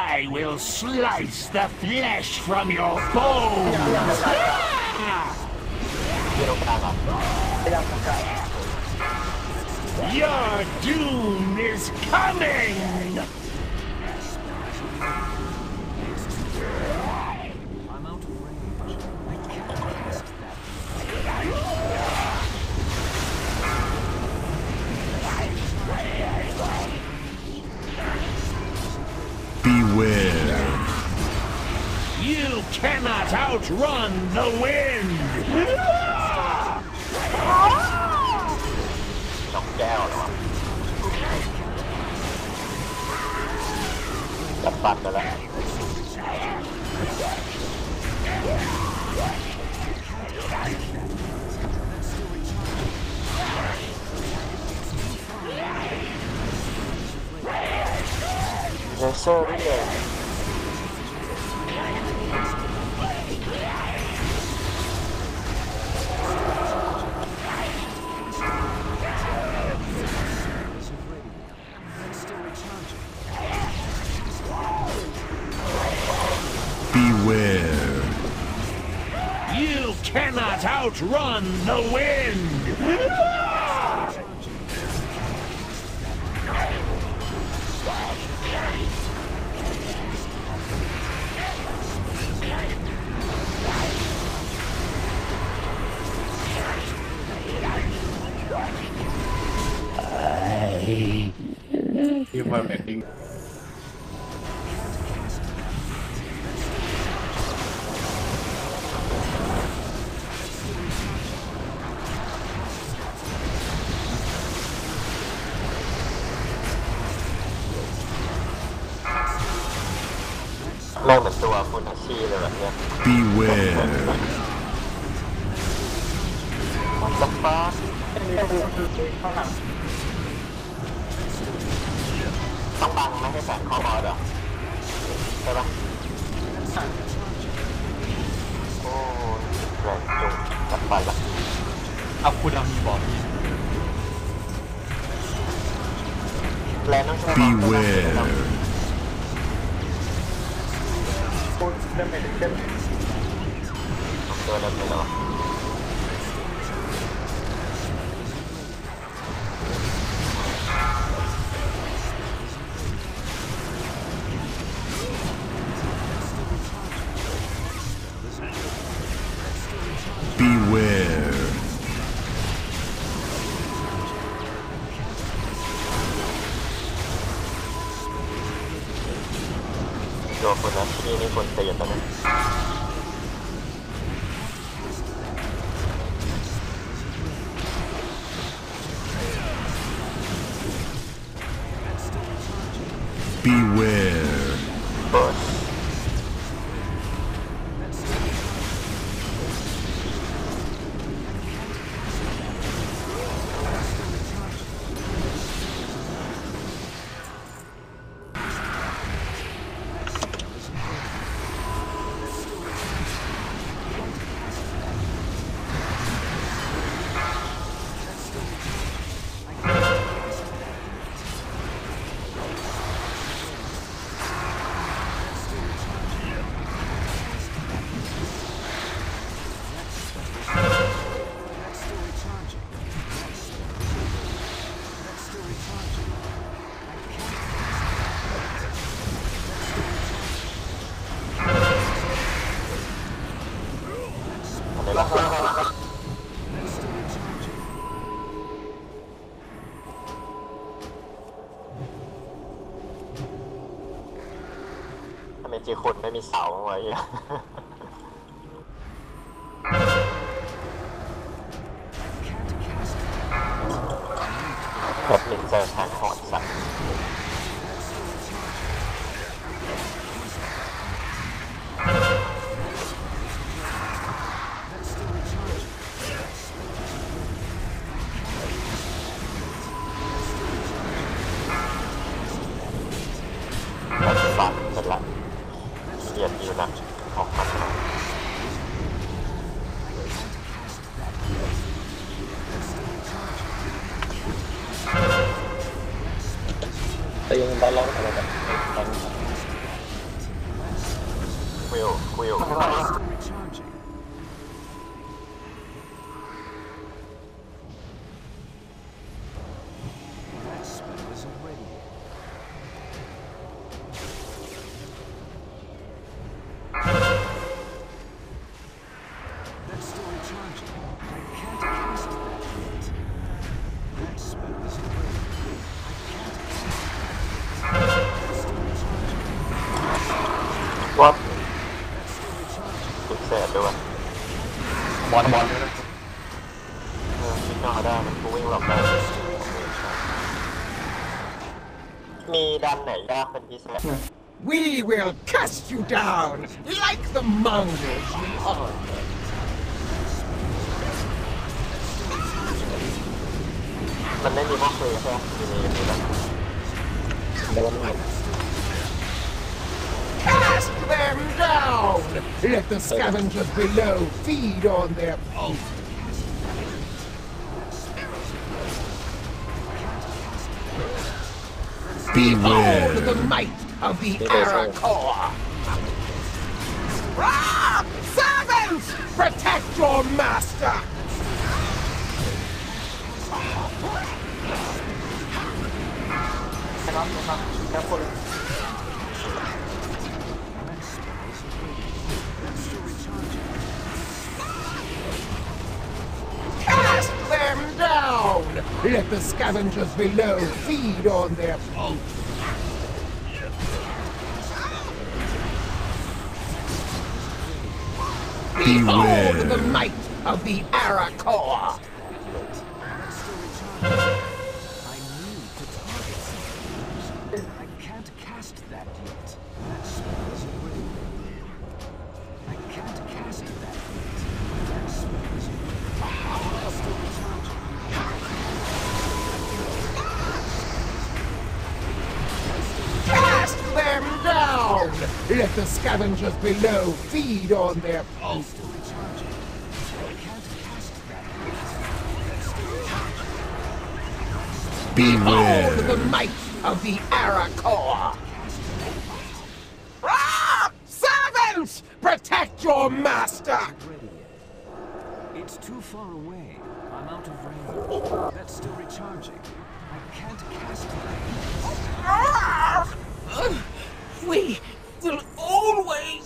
I will slice the flesh from your bones. Your doom is coming. I'm out of range. I can't resist that. Beware. You cannot outrun the wind. นกแก้วเหรอวะจับปัดไปแล้วเลเซอร์ด้วยเลย Beware. You cannot outrun the wind. Ending. แม่งเหมือนตัวคุณอาชีเลยแบบเนี้ย Beware. มันจะฟ้าต้องบังไม่ให้แสงเข้าบอลเหรอใช่ปะโอ้แรงจุงจับไปละเอาคุณดำมีบอกนี่แรงต้องใช้ Beware. ตัวเดิมเลยเนาะ Beware. ตัวคุณอาชีนี่คนเตียนตอนนี้ Beware. เปิด ทำไมจีคนไม่มีเสาไว้แบบลินเจอร์ทางหอดสัตว์สัตว์เป็นละเกียดอยู่นะออกมาแต่ยังได้ร้องอะไรกันกูอยู่ Recharging. That spell isn't ready yet. That's still recharging. I can't cast that yet. That spell isn't ready. I can't cast that yet. That's still recharging. ว่า That's still recharging. สุดแสบด้วยบอลด้วยนะคิดนอกได้มันกูวิ่งหลบได้มีดันไหนยากเป็นพิเศษ We will cast you down like the mongols we are. มันไม่มีพวกคุยใช่ไหมมีแล้วโดนหน่อย Cast them down! Let the scavengers below feed on their pulse. Behold the might of the Arakor! Ah! Servants! Protect your master! Cast them down! Let the scavengers below feed on their pulse. Behold the might of the Arakor! I need to target something. I can't cast that yet. That spell isn't ready. I can't cast that yet. That spell isn't ready. That's still recharging. Cast them down! Let the scavengers below feed on their pulse. I can't cast that yet. Beware. Behold the might of the Arakor! Ah! Servants! Protect your master! It's too far away. I'm out of range. That's still recharging. I can't cast it. We will always